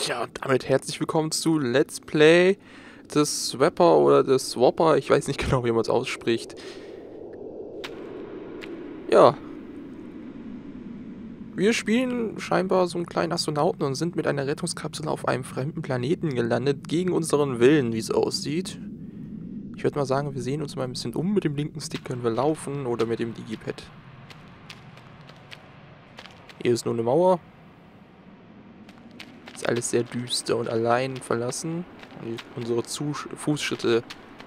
Tja, und damit herzlich willkommen zu Let's Play des Swapper oder des Swapper. Ich weiß nicht genau, wie man es ausspricht. Ja, wir spielen scheinbar so einen kleinen Astronauten und sind mit einer Rettungskapsel auf einem fremden Planeten gelandet, gegen unseren Willen, wie es aussieht. Ich würde mal sagen, wir sehen uns mal ein bisschen um. Mit dem linken Stick können wir laufen oder mit dem Digipad. Hier ist nur eine Mauer. Ist alles sehr düster und allein verlassen. Und unsere Fußschritte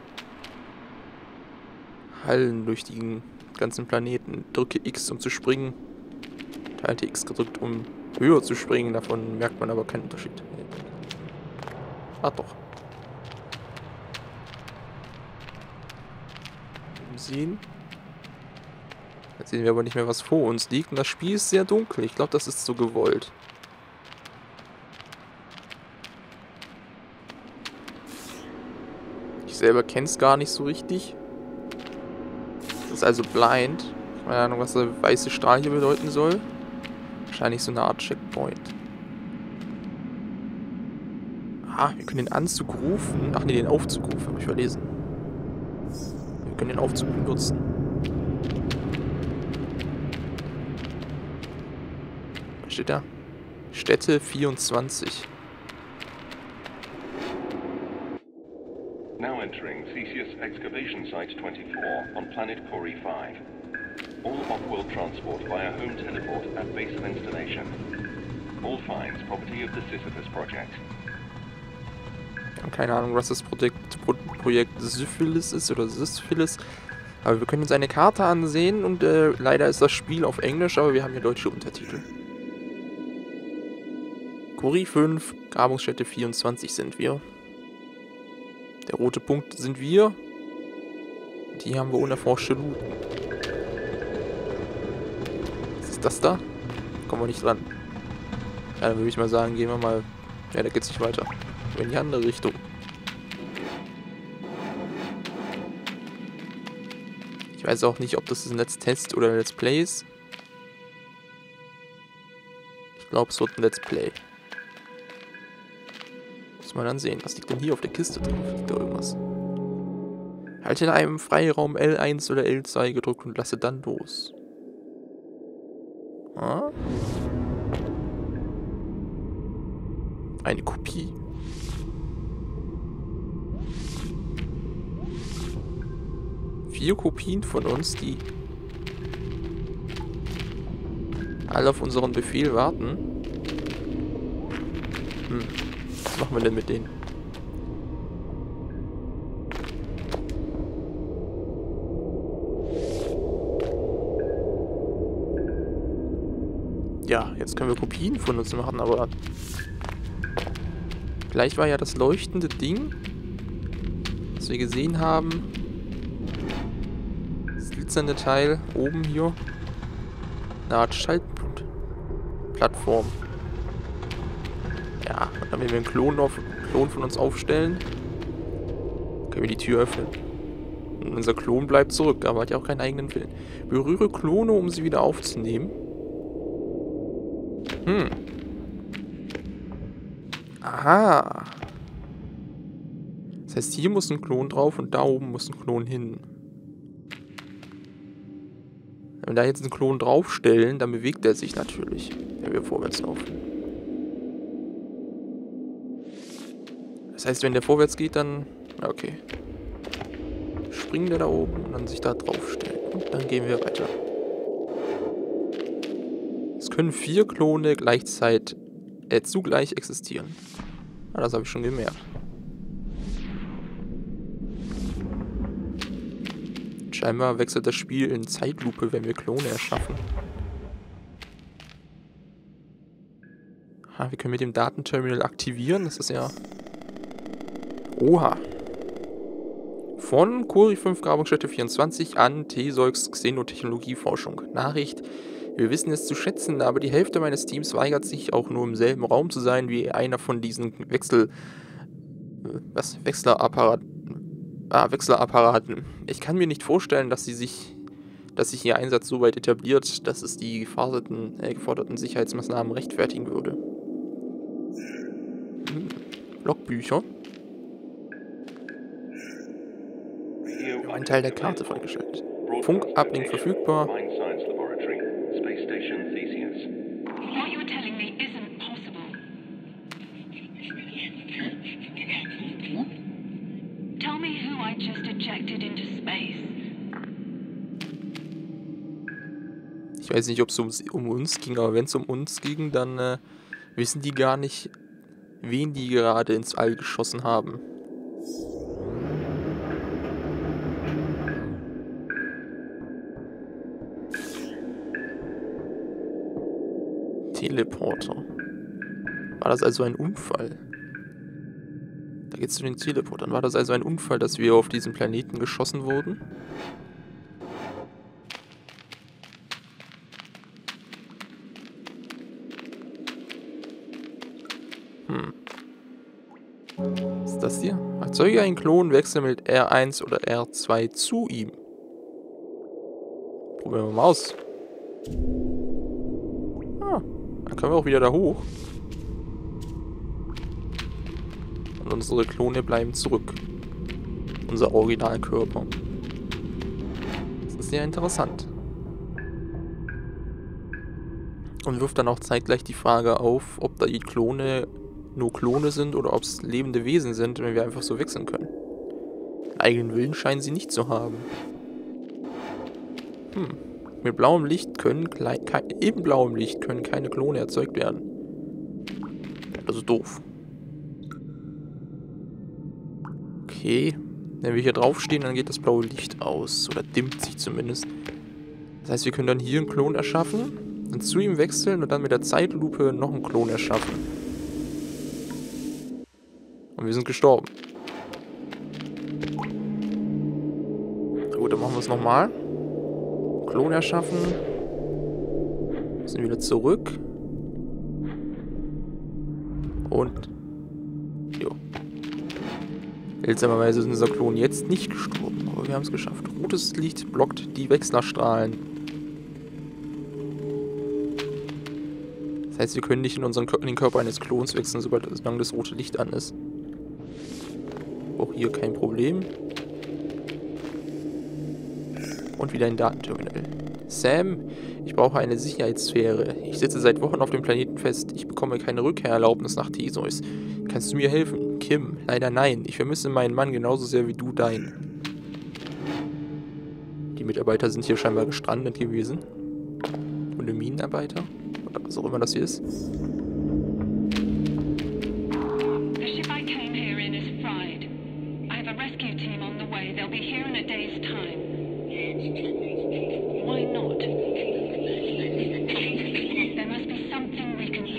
hallen durch den ganzen Planeten. Drücke X, um zu springen. Halte X gedrückt, um höher zu springen. Davon merkt man aber keinen Unterschied. Ah, doch. Sehen. Jetzt sehen wir aber nicht mehr, was vor uns liegt. Und das Spiel ist sehr dunkel. Ich glaube, das ist so gewollt. Ich selber kenne es gar nicht so richtig. Das ist also blind. Keine Ahnung, was der weiße Strahl hier bedeuten soll. Wahrscheinlich so eine Art Checkpoint. Ah, wir können den Anzug rufen. Ach nee, den Aufzug rufen, habe ich verlesen. Wir können den Aufzug benutzen. Was steht da? Städte 24. Now entering Theseus Excavation Site 24 on planet Cori 5. All off-world transport via home teleport at base of installation. All finds property of the Sisyphus Project. Wir haben keine Ahnung, was das Projekt Syphilis ist oder Syphilis. Aber wir können uns eine Karte ansehen und leider ist das Spiel auf Englisch, aber wir haben hier deutsche Untertitel. Cori 5, Grabungsstätte 24 sind wir. Der rote Punkt sind wir. Die haben wir unerforschte Looten. Was ist das da? Kommen wir nicht dran. Ja, dann würde ich mal sagen, gehen wir mal... Ja, da geht's nicht weiter. In die andere Richtung. Ich weiß auch nicht, ob das ein Let's Test oder ein Let's Play ist. Ich glaube, es wird ein Let's Play. Muss man dann sehen. Was liegt denn hier auf der Kiste drauf? Liegt da irgendwas? Halte in einem Freiraum L1 oder L2 gedrückt und lasse dann los. Ah? Eine Kopie. Vier Kopien von uns, die alle auf unseren Befehl warten. Was machen wir denn mit denen? Ja, jetzt können wir Kopien von uns machen, aber gleich war ja das leuchtende Ding, was wir gesehen haben. Das glitzernde Teil oben hier. Eine Art Schaltplattform. Ja, und dann, wenn wir einen Klon von uns aufstellen, können wir die Tür öffnen. Und unser Klon bleibt zurück, aber hat ja auch keinen eigenen Willen. Berühre Klone, um sie wieder aufzunehmen. Aha. Das heißt, hier muss ein Klon drauf und da oben muss ein Klon hin. Wenn wir da jetzt einen Klon draufstellen, dann bewegt er sich natürlich, wenn wir vorwärts laufen. Das heißt, wenn der vorwärts geht, dann... Ja, okay. Springt der da oben und dann sich da draufstellen. Und dann gehen wir weiter. Es können 4 Klone gleichzeitig zugleich existieren. Ja, das habe ich schon gemerkt. Scheinbar wechselt das Spiel in Zeitlupe, wenn wir Klone erschaffen. Ah, wir können mit dem Datenterminal aktivieren. Das ist ja... Oha. Von Cori 5 Grabungsstätte 24 an Theseus Xenotechnologieforschung. Nachricht: Wir wissen es zu schätzen, aber die Hälfte meines Teams weigert sich, auch nur im selben Raum zu sein wie einer von diesen Wechselapparaten. Ich kann mir nicht vorstellen, dass sich ihr Einsatz so weit etabliert, dass es die geforderten Sicherheitsmaßnahmen rechtfertigen würde. Logbücher. Ein Teil der Karte freigeschaltet. Funkuplink verfügbar. What you're telling me isn't possible. Tell me who I just ejected into space. Ich weiß nicht, ob es um uns ging, aber wenn es um uns ging, dann wissen die gar nicht, wen die gerade ins All geschossen haben. Teleporter. War das also ein Unfall? Da geht's zu den Teleportern. War das also ein Unfall, dass wir auf diesen Planeten geschossen wurden? Was ist das hier? Erzeuge einen Klon, wechsle mit R1 oder R2 zu ihm. Probieren wir mal aus. Dann können wir auch wieder da hoch. Und unsere Klone bleiben zurück. Unser Originalkörper. Das ist sehr interessant. Und wirft dann auch zeitgleich die Frage auf, ob da die Klone nur Klone sind oder ob es lebende Wesen sind, wenn wir einfach so wechseln können. Einen eigenen Willen scheinen sie nicht zu haben. Mit blauem Licht können eben blauem Licht können keine Klone erzeugt werden. Das ist doof. Okay. Wenn wir hier draufstehen, dann geht das blaue Licht aus. Oder dimmt sich zumindest. Das heißt, wir können dann hier einen Klon erschaffen, dann zu ihm wechseln und dann mit der Zeitlupe noch einen Klon erschaffen. Und wir sind gestorben. Gut, dann machen wir es nochmal. Klon erschaffen. Sind wieder zurück. Und jo. Seltsamerweise ist unser Klon jetzt nicht gestorben, aber wir haben es geschafft. Rotes Licht blockt die Wechslerstrahlen. Das heißt, wir können nicht in den Körper eines Klons wechseln, solange das rote Licht an ist. Auch hier kein Problem. Und wieder ein Datenterminal. Sam, ich brauche eine Sicherheitssphäre. Ich sitze seit Wochen auf dem Planeten fest. Ich bekomme keine Rückkehrerlaubnis nach Theseus. Kannst du mir helfen? Kim, leider nein. Ich vermisse meinen Mann genauso sehr wie du deinen. Die Mitarbeiter sind hier scheinbar gestrandet gewesen. Oder Minenarbeiter. Oder was auch immer das hier ist. The ship I came here in is fried. I have a rescue team on the way. They'll be here in a day's time. Why not? There must be something we can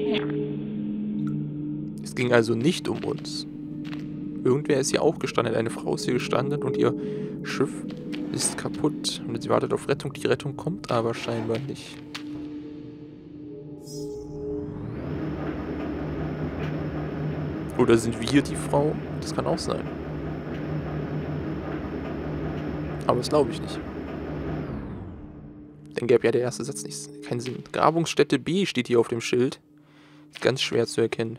do. Es ging also nicht um uns. Irgendwer ist hier auch gestrandet. Eine Frau ist hier gestrandet und ihr Schiff ist kaputt. Und sie wartet auf Rettung. Die Rettung kommt aber scheinbar nicht. Oder sind wir die Frau? Das kann auch sein. Aber das glaube ich nicht. Dann gäbe ja der erste Satz keinen Sinn. Grabungsstätte B steht hier auf dem Schild. Ist ganz schwer zu erkennen.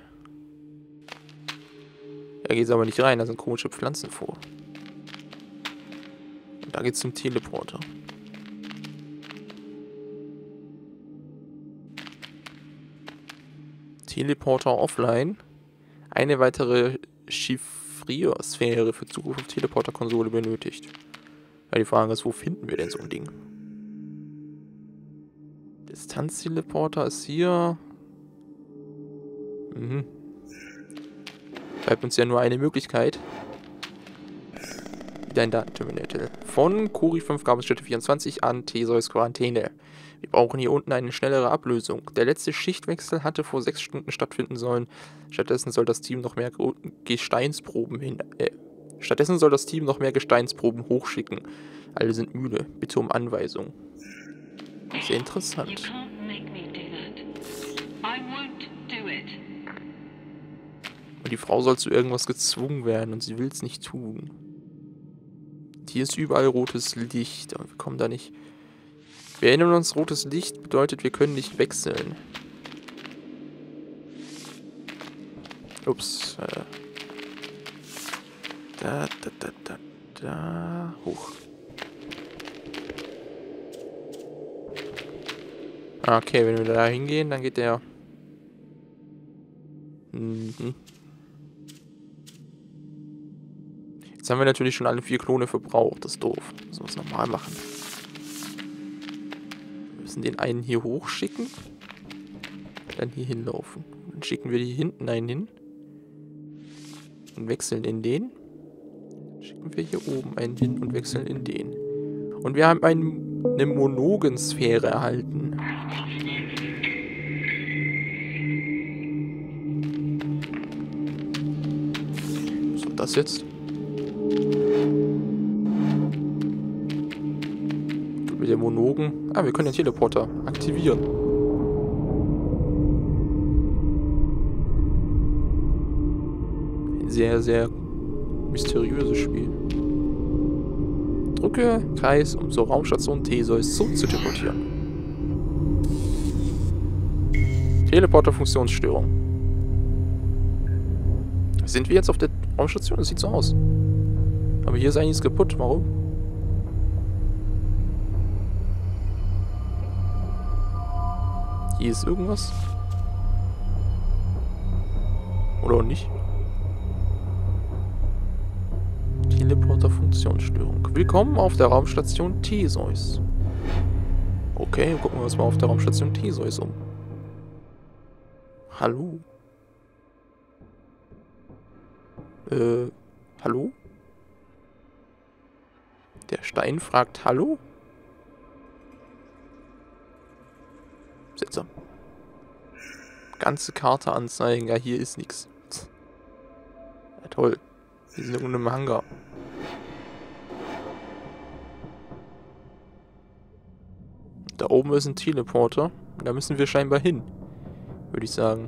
Da geht es aber nicht rein, da sind komische Pflanzen vor. Und da geht es zum Teleporter. Teleporter offline. Eine weitere Chiffriersphäre für Zugriff auf Teleporter-Konsole benötigt. Ja, die Frage ist, wo finden wir denn so ein Ding? Distanzteleporter ist hier. Bleibt uns ja nur eine Möglichkeit. Wieder ein Datenterminal. Von Cori 5 Grabungsstätte 24 an Theseus Quarantäne. Wir brauchen hier unten eine schnellere Ablösung. Der letzte Schichtwechsel hatte vor 6 Stunden stattfinden sollen. Stattdessen soll das Team noch mehr Gesteinsproben hochschicken. Alle sind müde. Bitte um Anweisung. Sehr interessant. You can't make me do that. I won't do it. Und die Frau soll zu irgendwas gezwungen werden und sie will es nicht tun. Hier ist überall rotes Licht, aber wir kommen da nicht. Wir erinnern uns, rotes Licht bedeutet, wir können nicht wechseln. Ups. Da. Hoch. Okay, wenn wir da hingehen, dann geht der... Jetzt haben wir natürlich schon alle 4 Klone verbraucht. Das ist doof. Müssen wir es nochmal machen. Wir müssen den einen hier hochschicken. Dann hier hinlaufen. Dann schicken wir hier hinten einen hin. Und wechseln in den. Dann schicken wir hier oben einen hin und wechseln in den. Und wir haben eine Monogensphäre erhalten. Was war das jetzt? Mit der Monogen. Ah, wir können den Teleporter aktivieren. Ein sehr, sehr mysteriöses Spiel. Drücke Kreis, um zur Raumstation Theseus zurückzuteleportieren. Teleporter-Funktionsstörung. Sind wir jetzt auf der Raumstation? Das sieht so aus. Aber hier ist einiges kaputt. Warum? Hier ist irgendwas. Oder auch nicht. Teleporter-Funktionsstörung. Willkommen auf der Raumstation Theseus. Okay, gucken wir uns mal auf der Raumstation Theseus um. Hallo? Hallo? Der Stein fragt Hallo? Seltsam. Ganze Karte anzeigen. Ja, hier ist nichts. Ja, toll. Wir sind irgendwo im Hangar. Da oben ist ein Teleporter. Da müssen wir scheinbar hin. Würde ich sagen.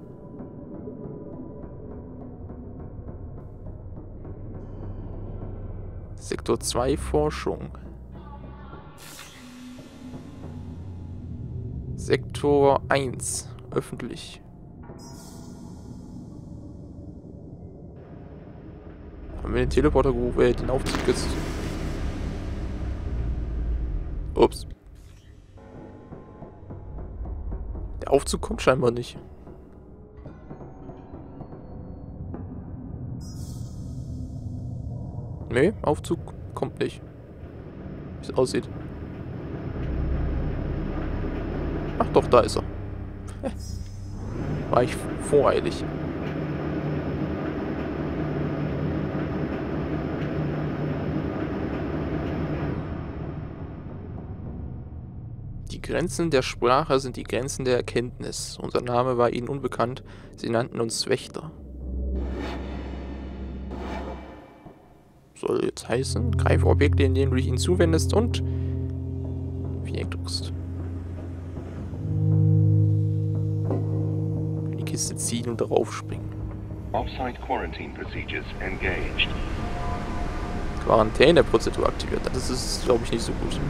Sektor 2 Forschung. Sektor 1 öffentlich. Haben wir den Teleporter gerufen, den Aufzug jetzt. Ups. Der Aufzug kommt scheinbar nicht. Nee, Aufzug kommt nicht. Wie es aussieht. Ach doch, da ist er. War ich voreilig. Die Grenzen der Sprache sind die Grenzen der Erkenntnis. Unser Name war ihnen unbekannt. Sie nannten uns Wächter. Soll jetzt heißen, greife Objekte, in denen du dich ihnen zuwendest und Viereck drückst. Die Kiste ziehen und darauf springen. Off-site quarantine procedures engaged. Quarantäneprozedur aktiviert. Das ist, glaube ich, nicht so gut.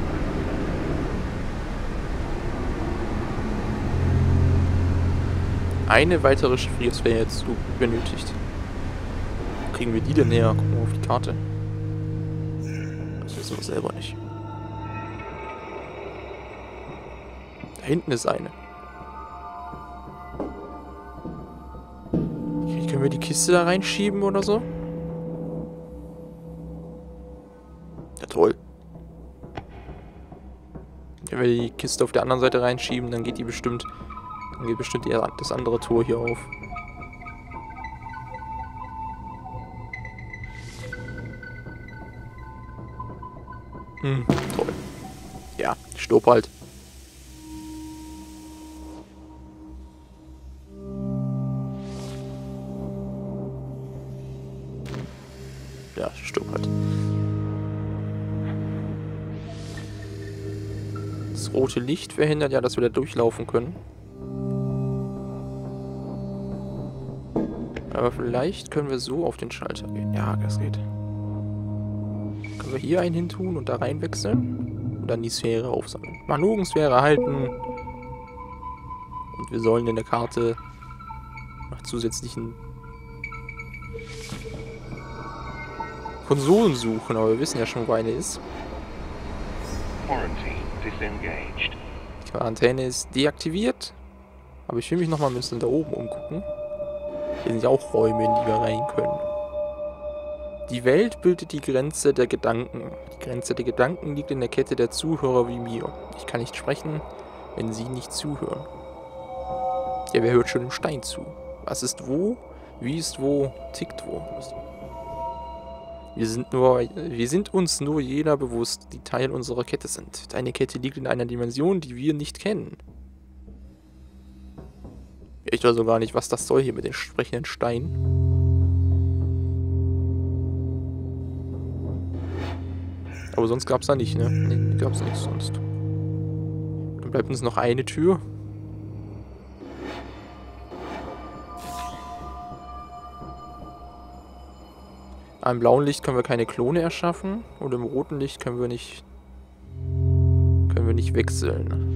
Eine weitere Chiffrierungsfähigkeit jetzt benötigt. Wo kriegen wir die denn näher? Gucken wir auf die Karte. Das wissen wir selber nicht. Da hinten ist eine. Okay, können wir die Kiste da reinschieben oder so? Ja, toll. Wenn wir die Kiste auf der anderen Seite reinschieben, dann geht die bestimmt... Dann geht bestimmt das andere Tor hier auf. Toll. Ja, stirb halt. Ja, stirb halt. Das rote Licht verhindert ja, dass wir da durchlaufen können. Aber vielleicht können wir so auf den Schalter gehen. Ja, das geht. Können wir hier einen hin tun und da reinwechseln? Und dann die Sphäre aufsammeln. Monogensphäre halten. Und wir sollen in der Karte nach zusätzlichen Konsolen suchen, aber wir wissen ja schon, wo eine ist. Quarantine disengaged. Die Quarantäne ist deaktiviert. Aber ich will mich nochmal ein bisschen da oben umgucken. Hier sind ja auch Räume, in die wir rein können. Die Welt bildet die Grenze der Gedanken. Die Grenze der Gedanken liegt in der Kette der Zuhörer wie mir. Ich kann nicht sprechen, wenn sie nicht zuhören. Ja, wer hört schon dem Stein zu? Was ist wo? Wie ist wo? Tickt wo? Wir sind uns nur jener bewusst, die Teil unserer Kette sind. Deine Kette liegt in einer Dimension, die wir nicht kennen. Ich weiß also gar nicht, was das soll hier mit den sprechenden Steinen. Aber sonst gab es da nicht, ne? Ne, gab es nichts sonst. Dann bleibt uns noch eine Tür. Am blauen Licht können wir keine Klone erschaffen und im roten Licht können wir nicht wechseln.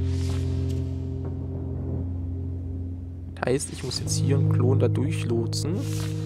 Das heißt, ich muss jetzt hier einen Klon da durchlotsen.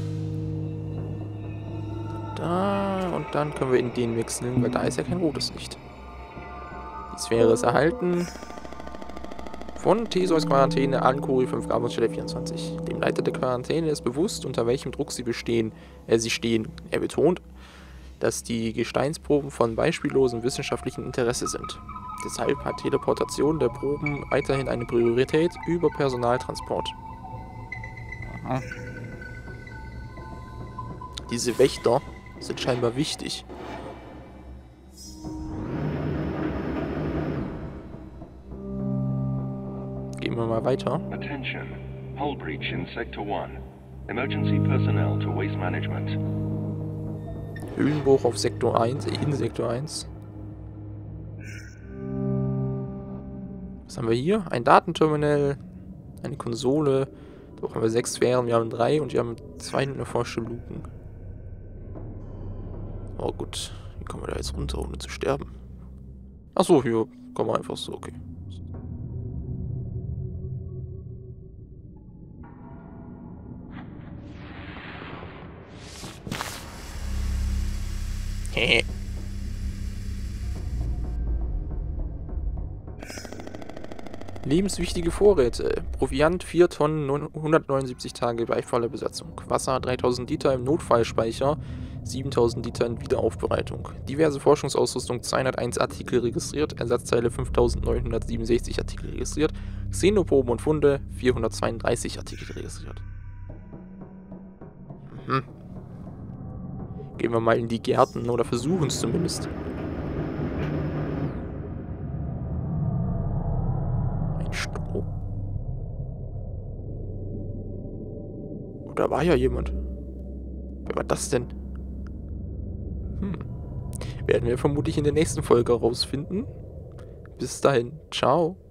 Da und dann können wir in den wechseln, weil da ist ja kein rotes Licht. Die Sphäre ist erhalten. Von Theseus Quarantäne an Cori 5 Grabungsstelle 24. Dem Leiter der Quarantäne ist bewusst, unter welchem Druck sie stehen. Er betont, dass die Gesteinsproben von beispiellosem wissenschaftlichen Interesse sind. Deshalb hat Teleportation der Proben weiterhin eine Priorität über Personaltransport. Aha. Diese Wächter sind scheinbar wichtig. Gehen wir mal weiter. Attention. Hull breach in Sector 1. Emergency personnel to Waste Management. Höhlenbruch auf Sektor 1, in Sektor 1. Was haben wir hier? Ein Datenterminal, eine Konsole. Da haben wir 6 Sphären, wir haben 3 und wir haben 2 unerforschte Luken. Oh gut, wie kommen wir da jetzt runter, ohne zu sterben? Achso, hier kommen wir einfach so, okay. Hehe. Lebenswichtige Vorräte. Proviant 4 Tonnen, 179 Tage bei voller Besatzung. Wasser 3000 Liter im Notfallspeicher, 7000 Liter in Wiederaufbereitung. Diverse Forschungsausrüstung, 201 Artikel registriert, Ersatzteile 5967 Artikel registriert, Xenoproben und Funde, 432 Artikel registriert. Gehen wir mal in die Gärten oder versuchen es zumindest. Ein Stroh. Oh, da war ja jemand. Wer war das denn? Werden wir vermutlich in der nächsten Folge herausfinden. Bis dahin. Ciao.